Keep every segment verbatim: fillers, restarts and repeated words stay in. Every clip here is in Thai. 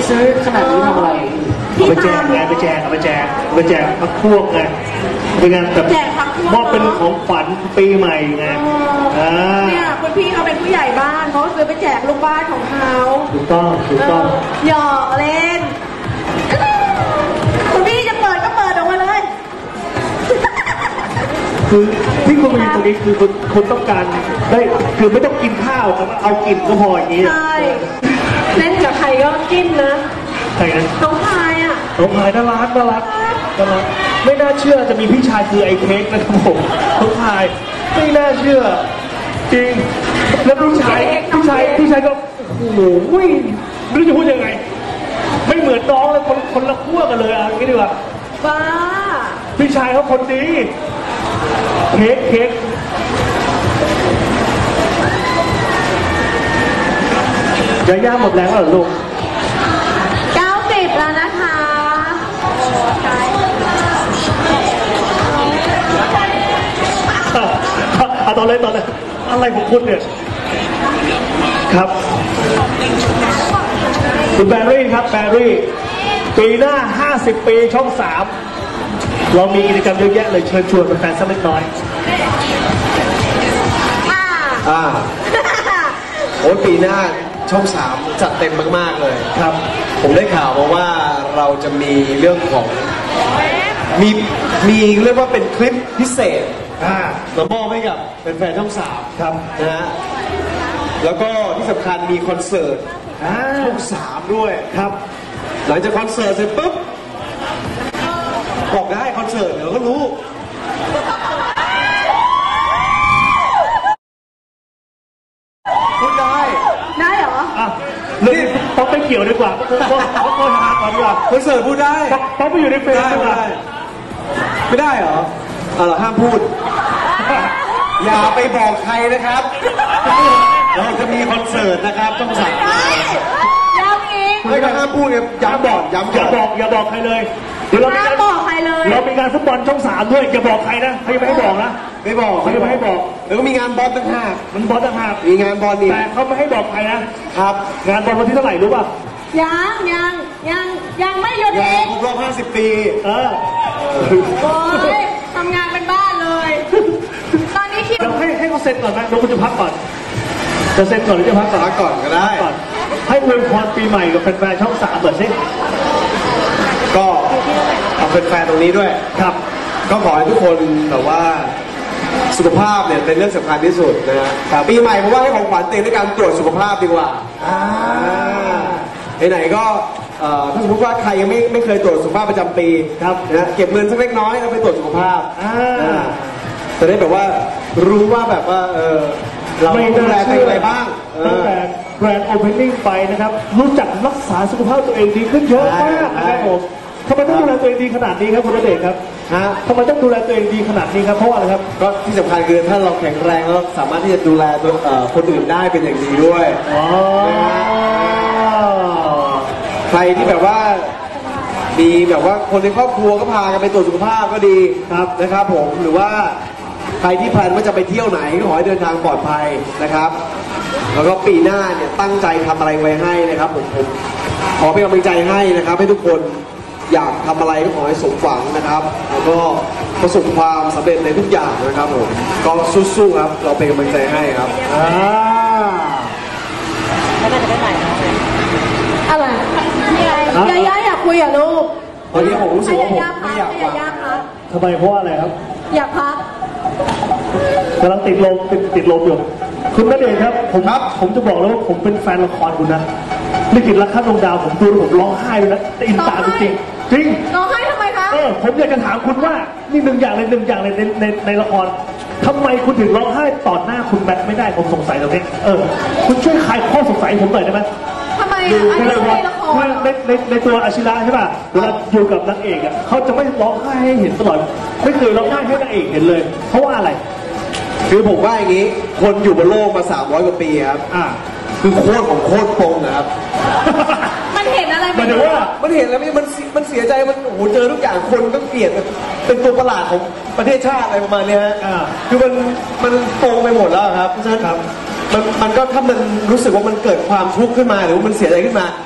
ซื้อขนาดนี้ทำอะไรเอาไปแจกไงไปแจกเอาไปแจกเอาไปแจกพักพวกไงเป็นงานแบบมอบเป็นของขวัญปีใหม่ไงเนี่ยคุณพี่เขาเป็นผู้ใหญ่บ้านเขาซื้อไปแจกลูกบ้านของเขาถูกต้องถูกต้องหยอกเล่นคุณพี่จะเปิดก็เปิดออกมาเลยคือที่คุณมาอยู่ตรงนี้คือคุณคุณต้องการได้คือไม่ต้องกินข้าวแต่ว่าเอากินก็พออย่างนี้ใช่เล่นกับใครก็กินนะใครนะน้องพายอ่ะน้องพายน่ารักน่ารักน่ารักไม่น่าเชื่อจะมีพี่ชายคือไอ้เค้กนะครับผมน้องพายไม่น่าเชื่อจริงแล้วพี่ชายพี่ชายพี่ชายก็โอ้โหไม่รู้จะพูดยังไงไม่เหมือนน้องเลยคนคนละขั้วกันเลยอ่ะงี้ดีกว่าบ้าพี่ชายเขาคนดีเค้กเค้กจะย่าหมดแรงแล้วเหรอลูกเก้าสิบแล้วนะคะเอาตอนเลยตอนเลยอะไรของคุณเนี่ยครับคุณแบรี่ครับแบรี่ปีหน้าห้าสิบปีช่องสามเรามีกิจกรรมเยอะแยะเลยเชิญชวนแฟนๆสักเล็กน้อยอ่าโอ้ปีหน้าช่องสามจัดเต็มมากๆเลยครับผมได้ข่าวมาว่าเราจะมีเรื่องของมีมีเรียกว่าเป็นคลิปพิเศษมามอบให้กับแฟนๆช่องสามครับนะฮะแล้วก็ที่สำคัญมีคอนเสิร์ตช่องสามด้วยครับหลังจากคอนเสิร์ตเสร็จปุ๊บบอกได้คอนเสิร์ตเดี๋ยวก็รู้พูดได้ได้เหรออ่ะนี่ต้องไปเกี่ยวดีกว่าต้องต้องต้องหาก่อนดีกว่าคอนเสิร์ตพูดได้ต้องไปอยู่ในเฟซไม่ได้ไม่ได้เหรออ่ะเหรอห้ามพูดอย่าไปบอกใครนะครับเราจะมีคอนเสิร์ตนะครับต้องสั่งย้ำอีกไม่ก็ห้ามพูดเนี่ยย้ำบอกย้ำอย่าบอกอย่าบอกใครเลยเดี๋ยวเราไม่บอกใครเลยเรามีงานฟุตบอลช่องสามด้วยอย่าบอกใครนะเขายังไม่ให้บอกนะไม่บอกเขายังไม่ให้บอกแล้วก็มีงานบอลต่างหากมันบอลต่างหากมีงานบอลนี่แต่เขาไม่ให้บอกใครนะครับงานบอลวันที่เท่าไหร่รู้ป่ะยังยังยังยังไม่หยุดอีกครบรอบห้าสิบปีเออโอ้ยทำงานเป็นบ้านเลยตอนนี้คิดเราให้ให้เขาเซ็นก่อนไหมเราคุณจะพักก่อนจะเซ็นก่อนหรือจะพักก่อนพักก่อนก็ได้ให้อวยพรปีใหม่กับแฟนๆช่องสามเปิดซิก็เอาแฟนๆตรงนี้ด้วยครับก็ขอให้ทุกคนแต่ว่าสุขภาพเนี่ยเป็นเรื่องสำคัญที่สุดนะฮะปีใหม่ผมว่าให้ของขวัญเต็มด้วยการตรวจสุขภาพดีกว่าไหนๆก็ถ้าสมมติว่าใครยังไม่ไม่เคยตรวจสุขภาพประจำปีครับนะเก็บเงินสักเล็กน้อยแล้วไปตรวจสุขภาพจะได้แบบว่ารู้ว่าแบบว่าเออเราดูแลตัวเองอะไรบ้างตั้งแต่แบรนด์โอเพนนิ่งไปนะครับรู้จักรักษาสุขภาพตัวเองดีขึ้นเยอะมากนะครับผมทำไมต้องดูแลตัวเองดีขนาดนี้ครับคุณณเดชน์ครับฮะทำไมต้องดูแลตัวเองดีขนาดนี้ครับเพราะอะไรครับก็ที่สำคัญคือถ้าเราแข็งแรงแล้วสามารถที่จะดูแลตัวคนอื่นได้เป็นอย่างดีด้วยอ๋อใครที่แบบว่ามีแบบว่าคนในครอบครัวก็พากันไปตรวจสุขภาพก็ดีครับนะครับผมหรือว่าใครที่แพลนว่าจะไปเที่ยวไหนก็ขอให้เดินทางปลอดภัยนะครับแล้วก็ปีหน้าเนี่ยตั้งใจทำอะไรไว้ให้นะครับผมผมขอเป็นกำลังใจให้นะครับให้ทุกคนอยากทำอะไรก็ขอให้สมหวังนะครับแล้วก็ประสบความสำเร็จในทุกอย่างนะครับผมก็สู้ๆครับเราเป็นกำลังใจให้ครับอ่าแล้วจะได้ไหนอะไรยายาอยากคุยกับลูกตอนนี้ผมรู้สึกว่าผมไม่อยากฟังทำไมเพราะอะไรครับอยากพักกำลังติดลมติดติดลมอยู่คุณณเดชน์ครับผมผมจะบอกแล้วว่าผมเป็นแฟนละครคุณนะลิขิตรักข้ามดวงดาวผมดูแล้วผมร้องไห้เลยนะแต่อินตาจริงจริงร้องไห้ทำไมคะเออผมอยากจะถามคุณว่านี่หนึ่งอย่างเลยหนึ่งอย่างเลยในในในละครทำไมคุณถึงร้องไห้ต่อหน้าคุณแมทไม่ได้ผมสงสัยตรงนี้เออคุณช่วยคลายข้อสงสัยผมหน่อยได้ไหมทำไมอ่ะอันนี้ในละครในในในตัวอาชิระใช่ป่ะเวลาอยู่กับนางเอกอ่ะเขาจะไม่ร้องไห้ให้เห็นตลอดไม่เคยร้องไห้ให้นางเอกเห็นเลยเพราะว่าอะไรคือผมว่าอย่างนี้คนอยู่บนโลกมาสามร้อยกว่าปีครับอ่าคือโคตรของโคตรปงนะครับมันเห็นอะไรมันเห็นว่ามันเห็นแล้วมันมันเสียใจมันโอ้โหเจอทุกอย่างคนก็เกลียดเป็นตัวประหลาดของประเทศชาติอะไรประมาณนี้ฮะคือมันมันโตไปหมดแล้วครับเพราะฉะนั้นมันมันก็ถ้ามันรู้สึกว่ามันเกิดความทุกข์ขึ้นมาหรือว่ามันเสียใจขึ้นมา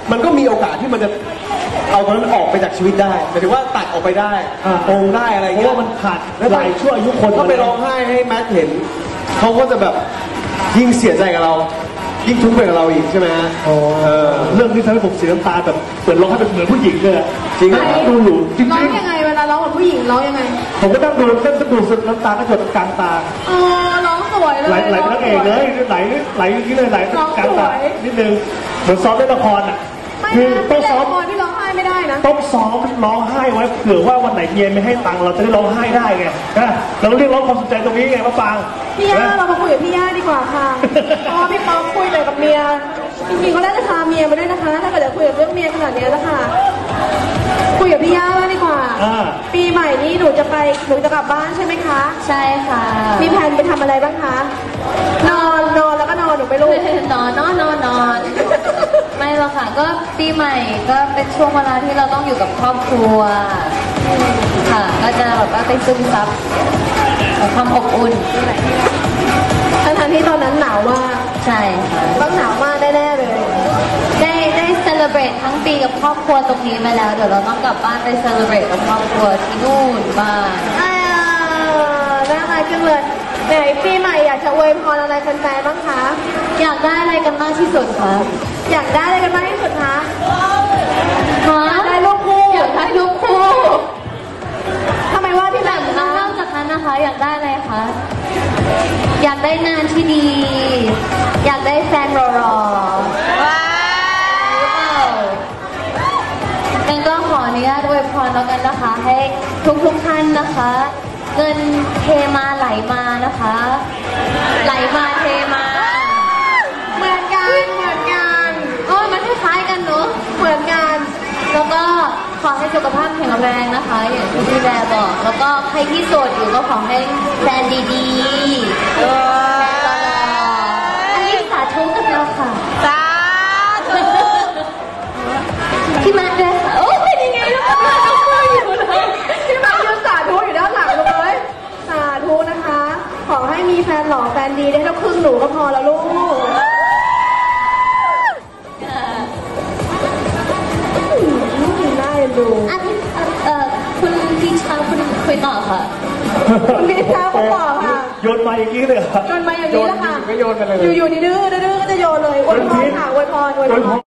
มันก็มีโอกาสที่มันจะเอาตรงนั้นออกไปจากชีวิตได้หมายถึงว่าตัดออกไปได้อ่าโองได้อะไรเพเงี้ราะยว่ามันขาดหลายชั่วอายุคนเขาไปร้องไห้ให้แมทเห็นเขาก็จะแบบยิ่งเสียใจกับเรา ยิ่งทุกข์ไปกับเราอีกใช่ไหมฮะโอ้เออเรื่องที่ทำให้ผมเสียน้ำตาแบบเหมือนร้องไห้เป็นเหมือนผู้หญิงเลยอะจริงเหรอนั่ดูอยู่จริร้องงยังไงเวลาร้องกับผู้หญิงร้องยังไงๆผมก็นั่งดูนั่งดูสุดน้ำตาก็หยดกลางตาเออร้องสวยเลยไหลไหลเป็นนักเอกเลยไหลไหลอย่างนี้เลยไหลร้องกลางตาสวยนิดนึงเหมือนซ้อมเล่นละครอ่ะไม่คือนะต้ไม่องได้ซ้อมละครที่ร้องไห้ไม่ได้นะต้องซ้อมร้องไห้ไว้เผื่อว่าวันไหนเมียไม่ให้ตังค์เราจะได้ร้องไห้ได้ไงนะเราเรียกร้องความสนใจตรงนี้ไงมะปางพี่ย่านะเรามาคุยกับพี่ย่าดีกว่าค่ะ เพราะว่าพี่ป๊อกคุยแต่กับเมีย จริงๆเขาได้จะพาเมียมาด้วยนะคะ ถ้าเกิดจะคุยกับเรื่องเมียขนาดนี้แล้วค่ะ คุยกับพี่ย่าบ้างดีกว่าอ่าปีใหม่นี้หนูจะไปหนูจะกลับบ้านใช่ไหมคะใช่ค่ะมีแผนไปทำอะไรบ้างคะ นอนนอนแล้วก็นอนหนูไม่รู้นอนนอนนอนนอน ไม่หรอกค่ะ ก็ปีใหม่ก็เป็นช่วงเวลาที่เราต้องอยู่กับครอบครัว ค่ะ ก็จะแบบว่าไปซึมซับความอบอุ่นทั้งๆที่ตอนนั้นหนาวมากใช่ค่ะต้องหนาวมากแน่ๆเลยได้ได้เซเลบรตทั้งปีกับครอบครัวตรงนี้มาแล้ว เดี๋ยวเราต้องกลับบ้านไปเซเลบรตกับครอบครัวที่นู่นบ้างอ่าน่ารักจังเลยไหนปีใหม่อยากจะอวยพรอะไรแฟนๆบ้างคะอยากได้อะไรกันมากที่สุดคะอยากได้อะไรกันมากที่สุดคะฮะได้ลูกคู่อยากได้ลูกคู่ทำไมว่าพี่แหม่มคะนอกจากนั้นนะคะ อยากได้อะไรคะ อยากได้งานที่ดี อยากได้แฟนรอๆว้าวงั้นก็ขออนุญาตอวยพรแล้วกันนะคะ ให้ทุกๆท่านนะคะ เงินเทมาไหลมานะคะ ไหลมาเทมาเหมือนกันเหมือนกันโอ้ยมันคล้ายๆกันเนอะเหมือนกันแล้วก็ขอให้สุขภาพแข็งแรงนะคะ อย่างที่พี่แบร์บอก แล้วก็ใครที่โสดอยู่ก็ขอให้แฟนดีๆแฟนหล่อๆอันนี้สาธุกับเราค่ะสาธุพี่มาด้วยค่ะโอ้เป็นยังไงล่ะคะน้องมืออยู่เลยพี่แหม่มยืนสาธุอยู่ด้านหลังเลยสาธุนะคะ ขอให้มีแฟนหล่อแฟนดีได้เท่าครึ่งหนูก็พอแล้วลูกน่าเอ็นดูอันเอ่อคุณพี่ชายคุณคุยต่อค่ะคุณพี่ชายเขาบอกค่ะโยนมาอย่างนี้เลยเหรอโยนมาอย่างนี้แหละค่ะก็โยนไปเลยอยู่ๆนี่ดื้อดื้อก็จะโยนเลยอวยพรค่ะอวยพรอวยโดพยรพอ